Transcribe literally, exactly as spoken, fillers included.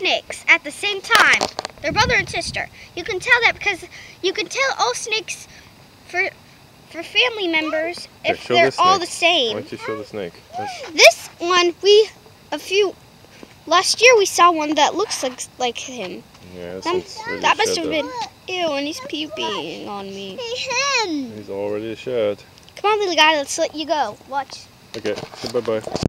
snakes at the same time. They're brother and sister. You can tell that because you can tell all snakes for for family members Here, if they're the all the same. Why don't you show the snake? That's... This one, we a few last year we saw one that looks like like him. Yeah, this um, one's really that must shed, have though. been ew, and he's peeping on me. He's already a shed. Come on, little guy, let's let you go. Watch. Okay, say bye bye.